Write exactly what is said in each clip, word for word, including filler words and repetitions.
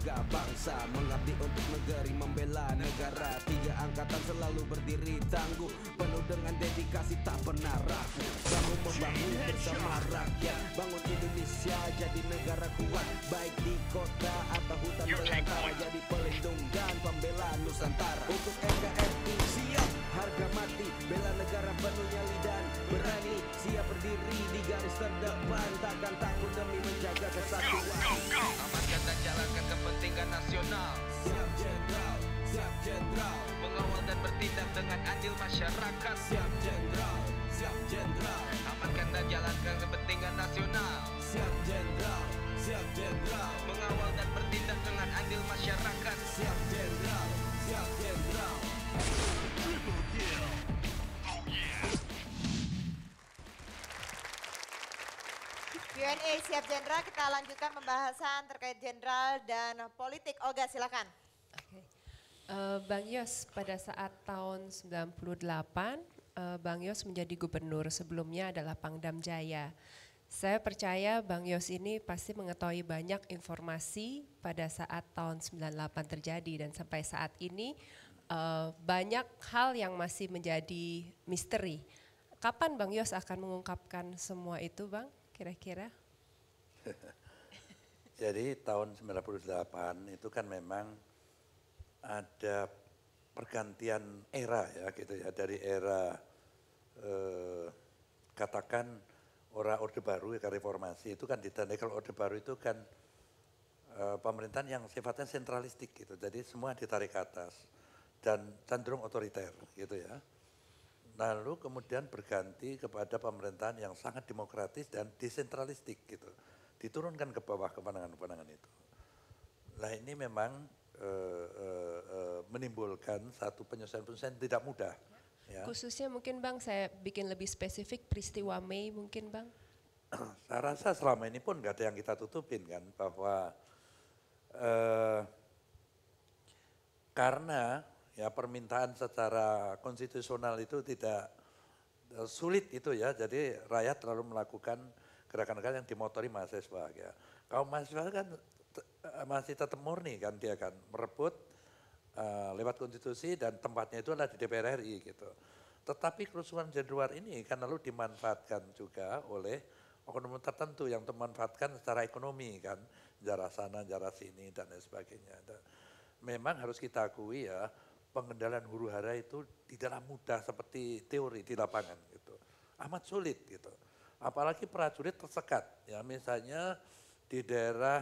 harga bangsa, mengabdi untuk negeri, membela negara. Tiga angkatan selalu berdiri tangguh, penuh dengan dedikasi tak pernah ragu. Bahu membahu bersama rakyat, bangun Indonesia jadi negara kuat. Baik di kota atau hutan belantara, jadi pelindung dan pembela Nusantara. Untuk N K R I siap harga mati, bela negara penuh nyali dan berani. Siap berdiri di garis terdepan, takkan takut demi menjaga kesatuan. Amankan dan jalankan kepentingan nasional. Siap jenderal, siap jenderal, Mengawal dan bertindak dengan adil masyarakat. siap jenderal, siap jenderal, Amankan dan jalankan kepentingan nasional. siap jenderal, siap jenderal, Mengawal dan bertindak dengan adil masyarakat. siap jenderal, siap jenderal. Q and A siap jenderal, kita lanjutkan pembahasan terkait jenderal dan politik. Olga silakan. Oke. Eh, Bang Yos, pada saat tahun sembilan puluh delapan, eh, Bang Yos menjadi gubernur, sebelumnya adalah Pangdam Jaya. Saya percaya Bang Yos ini pasti mengetahui banyak informasi pada saat tahun sembilan puluh delapan terjadi dan sampai saat ini eh, banyak hal yang masih menjadi misteri. Kapan Bang Yos akan mengungkapkan semua itu, Bang, kira-kira? Jadi tahun sembilan puluh delapan itu kan memang ada pergantian era ya gitu ya, dari era eh, katakan ora orde baru ya, reformasi itu kan ditandai. Kalau orde baru itu kan eh, pemerintahan yang sifatnya sentralistik gitu, jadi semua ditarik ke atas dan cenderung otoriter gitu ya. Lalu kemudian berganti kepada pemerintahan yang sangat demokratis dan desentralistik gitu, diturunkan ke bawah kewenangan-kewenangan itu. Nah ini memang eh, eh, eh, menimbulkan satu penyesuaian-penyesuaian tidak mudah. Ya. Khususnya mungkin Bang, saya bikin lebih spesifik peristiwa Mei mungkin Bang. Saya rasa selama ini pun nggak ada yang kita tutupin kan, bahwa eh, karena ya permintaan secara konstitusional itu tidak eh, sulit itu ya, jadi rakyat lalu melakukan gerakan-gerakan yang dimotori mahasiswa ya. Kaum mahasiswa kan te- masih tetap murni kan, dia kan merebut uh, lewat konstitusi dan tempatnya itu adalah di D P R R I gitu. Tetapi kerusuhan Januari ini kan lalu dimanfaatkan juga oleh oknum tertentu yang memanfaatkan secara ekonomi kan, jarak sana, jarak sini dan lain sebagainya. Dan memang harus kita akui ya, pengendalian huru hara itu tidaklah mudah seperti teori di lapangan gitu. Amat sulit gitu. Apalagi prajurit tersekat ya, misalnya di daerah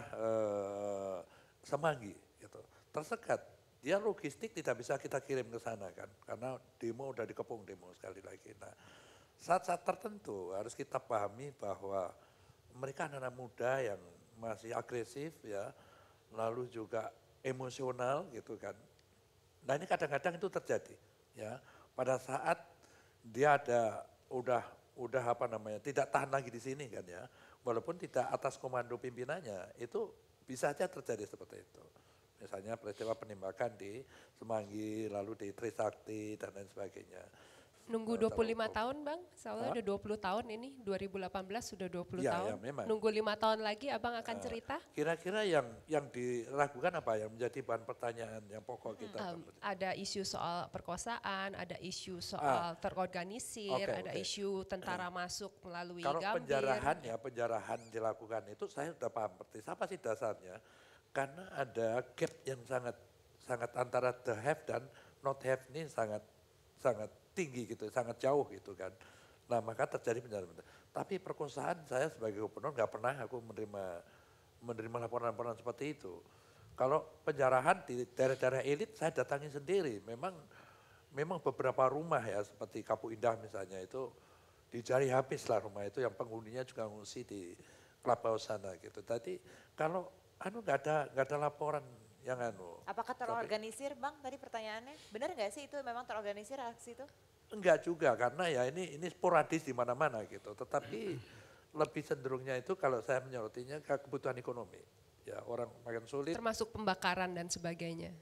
eh, Semanggi gitu. Tersekat. Dia logistik tidak bisa kita kirim ke sana kan, karena demo udah dikepung demo sekali lagi. Nah, saat-saat tertentu harus kita pahami bahwa mereka anak-anak muda yang masih agresif ya, lalu juga emosional gitu kan. Nah ini kadang-kadang itu terjadi ya, pada saat dia ada udah udah apa namanya tidak tahan lagi di sini kan ya, walaupun tidak atas komando pimpinannya, itu bisa saja terjadi seperti itu. Misalnya peristiwa penembakan di Semanggi, lalu di Trisakti dan lain sebagainya. Nunggu dua puluh lima tahun Bang, soalnya udah dua puluh tahun ini, dua ribu delapan belas sudah dua puluh Ya, tahun. ya, memang. Nunggu lima tahun lagi Abang akan cerita? Kira-kira yang yang diragukan apa yang menjadi bahan pertanyaan yang pokok kita? Um, ada isu soal perkosaan, ada isu soal terorganisir, oke, ada oke. isu tentara masuk melalui Kalau Gambir. penjarahan ya, penjarahan dilakukan itu saya sudah paham persis apa sih dasarnya. Karena ada gap yang sangat sangat antara the have dan not have ini sangat sangat tinggi gitu, sangat jauh gitu kan. Nah maka terjadi penjarahan. Tapi perkosaan saya sebagai gubernur nggak pernah aku menerima menerima laporan-laporan seperti itu. Kalau penjarahan di daerah-daerah elit saya datangi sendiri. Memang memang beberapa rumah ya seperti Kapu Indah misalnya itu dicari habis lah rumah itu, yang penghuninya juga ngungsi di Clubhouse sana gitu. Tadi kalau anu nggak ada nggak ada laporan yang anu. Apakah terorganisir Bang tadi pertanyaannya? Benar nggak sih itu memang terorganisir aksi itu? Enggak juga, karena ya ini ini sporadis di mana-mana gitu. Tetapi lebih cenderungnya itu kalau saya menyorotnya ke kebutuhan ekonomi. Ya orang makin sulit. Termasuk pembakaran dan sebagainya.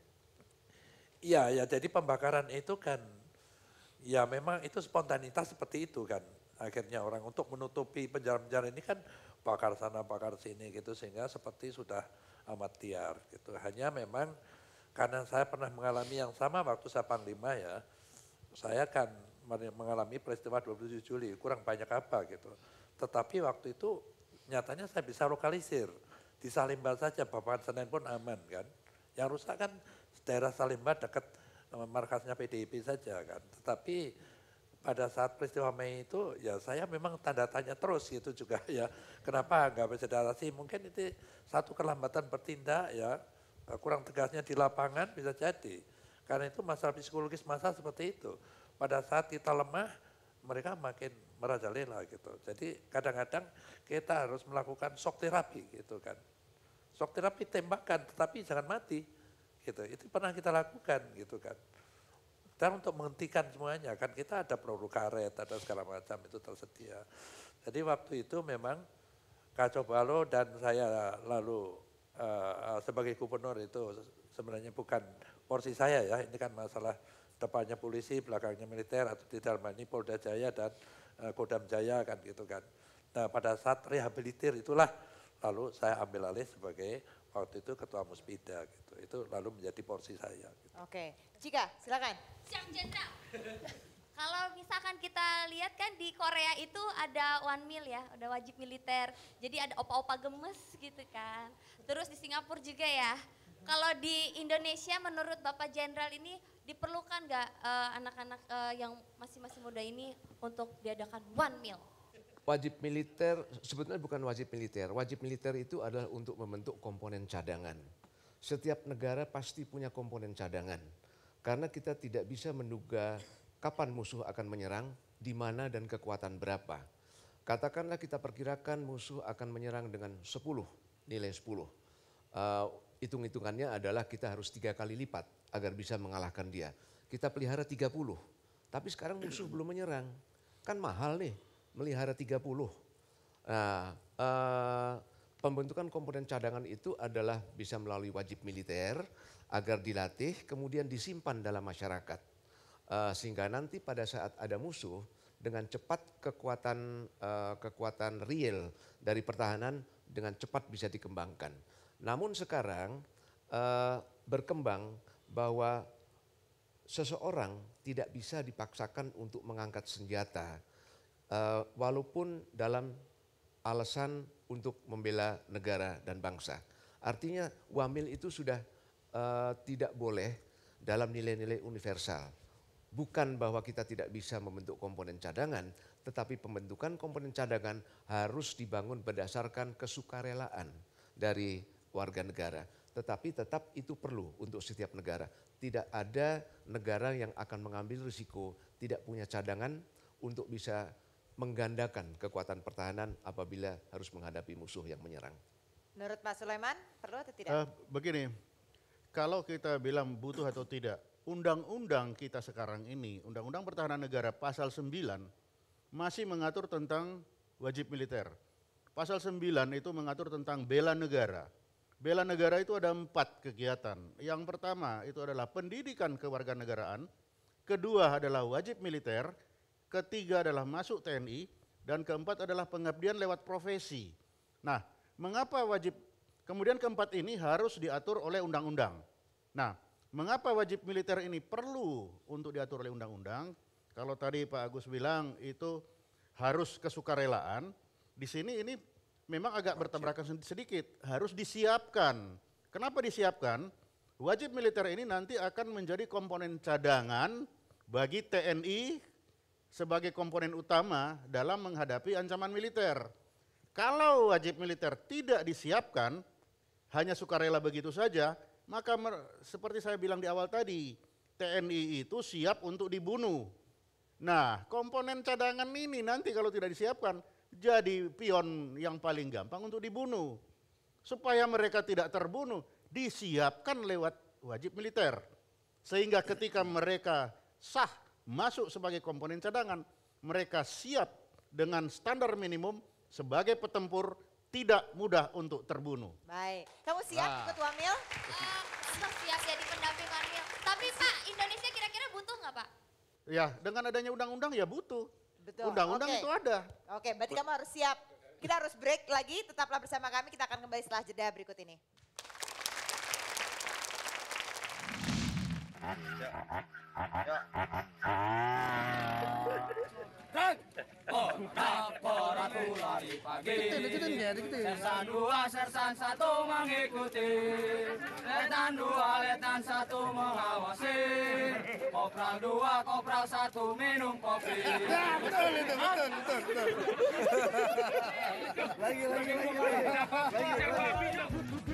Iya ya, jadi pembakaran itu kan ya memang itu spontanitas seperti itu kan. akhirnya orang untuk menutupi penjara-penjara ini kan pakar sana pakar sini gitu sehingga seperti sudah amat liar gitu. Hanya memang karena saya pernah mengalami yang sama waktu saya Panglima ya, saya kan mengalami peristiwa dua puluh tujuh Juli, kurang banyak apa gitu. Tetapi waktu itu nyatanya saya bisa lokalisir, di Salemba saja Bapak Senen pun aman kan. Yang rusak kan daerah Salemba dekat markasnya P D I P saja kan. Tetapi pada saat peristiwa Mei itu ya saya memang tanda tanya terus gitu juga ya. Kenapa nggak bisa diatasi? Mungkin itu satu kelambatan bertindak ya, kurang tegasnya di lapangan bisa jadi. Karena itu masalah psikologis massa seperti itu. Pada saat kita lemah, mereka makin merajalela gitu. Jadi kadang-kadang kita harus melakukan shock terapi gitu kan. Shock terapi tembakan tetapi jangan mati gitu. Itu pernah kita lakukan gitu kan. Dan untuk menghentikan semuanya kan kita ada peluru karet, ada segala macam itu tersedia. Jadi waktu itu memang Kacau Balau dan saya lalu uh, sebagai gubernur itu sebenarnya bukan porsi saya ya. Ini kan masalah depannya polisi, belakangnya militer atau di dalam ini Polda Jaya dan uh, Kodam Jaya kan gitu kan. Nah pada saat rehabilitir itulah lalu saya ambil alih sebagai waktu itu ketua Muspida gitu. Itu lalu menjadi porsi saya. Gitu. Oke, Cika silakan. Siap Jenderal. Kalau misalkan kita lihat kan di Korea itu ada one mil ya, ada wajib militer. Jadi ada opa-opa gemes gitu kan. Terus di Singapura juga ya. Kalau di Indonesia menurut Bapak Jenderal ini diperlukan nggak uh, anak-anak uh, yang masih-masih muda ini untuk diadakan one mil? Wajib militer sebetulnya bukan wajib militer. Wajib militer itu adalah untuk membentuk komponen cadangan. Setiap negara pasti punya komponen cadangan. Karena kita tidak bisa menduga kapan musuh akan menyerang, di mana dan kekuatan berapa. Katakanlah kita perkirakan musuh akan menyerang dengan sepuluh, nilai sepuluh. Uh, Hitung-hitungannya adalah kita harus tiga kali lipat agar bisa mengalahkan dia. Kita pelihara tiga puluh, tapi sekarang musuh belum menyerang. Kan mahal nih melihara tiga puluh. Nah, uh, pembentukan komponen cadangan itu adalah bisa melalui wajib militer agar dilatih kemudian disimpan dalam masyarakat. Uh, sehingga nanti pada saat ada musuh dengan cepat kekuatan uh, kekuatan real dari pertahanan dengan cepat bisa dikembangkan. Namun sekarang uh, berkembang bahwa seseorang tidak bisa dipaksakan untuk mengangkat senjata uh, walaupun dalam alasan untuk membela negara dan bangsa. Artinya wamil itu sudah uh, tidak boleh dalam nilai-nilai universal. Bukan bahwa kita tidak bisa membentuk komponen cadangan, tetapi pembentukan komponen cadangan harus dibangun berdasarkan kesukarelaan dari warga negara. Tetapi tetap itu perlu untuk setiap negara. Tidak ada negara yang akan mengambil risiko tidak punya cadangan untuk bisa menggandakan kekuatan pertahanan apabila harus menghadapi musuh yang menyerang. Menurut Pak Sulaiman perlu atau tidak? Uh, begini, kalau kita bilang butuh atau tidak, undang-undang kita sekarang ini, Undang-Undang Pertahanan Negara pasal sembilan masih mengatur tentang wajib militer. Pasal sembilan itu mengatur tentang bela negara. Bela negara itu ada empat kegiatan. Yang pertama itu adalah pendidikan kewarganegaraan, kedua adalah wajib militer, ketiga adalah masuk T N I, dan keempat adalah pengabdian lewat profesi. Nah, mengapa wajib, kemudian keempat ini harus diatur oleh undang-undang. Nah, mengapa wajib militer ini perlu untuk diatur oleh undang-undang? Kalau tadi Pak Agus bilang itu harus kesukarelaan, di sini ini memang agak bertabrakan sedikit, harus disiapkan. Kenapa disiapkan? Wajib militer ini nanti akan menjadi komponen cadangan bagi T N I sebagai komponen utama dalam menghadapi ancaman militer. Kalau wajib militer tidak disiapkan, hanya sukarela begitu saja, maka seperti saya bilang di awal tadi, T N I itu siap untuk dibunuh. Nah, komponen cadangan ini nanti kalau tidak disiapkan, jadi pion yang paling gampang untuk dibunuh. Supaya mereka tidak terbunuh, disiapkan lewat wajib militer. Sehingga ketika mereka sah masuk sebagai komponen cadangan, mereka siap dengan standar minimum sebagai petempur tidak mudah untuk terbunuh. Baik, kamu siap Nah. ikut wamil? Uh, siap jadi pendamping wamil. Tapi Pak, Indonesia kira-kira butuh nggak Pak? Ya, dengan adanya undang-undang ya butuh. Betul. Undang-undang Oke. itu ada. Oke, berarti kamu harus siap. Kita harus break lagi, tetaplah bersama kami. Kita akan kembali setelah jeda berikut ini. Laboratori pagi, sersan dua, sersan satu mengikuti, letan dua, letan satu mengawasi, kopral dua, kopral satu minum kopi. Ya betul itu, betul, betul, betul. Lagi, lagi, lagi, lagi, lagi, lagi.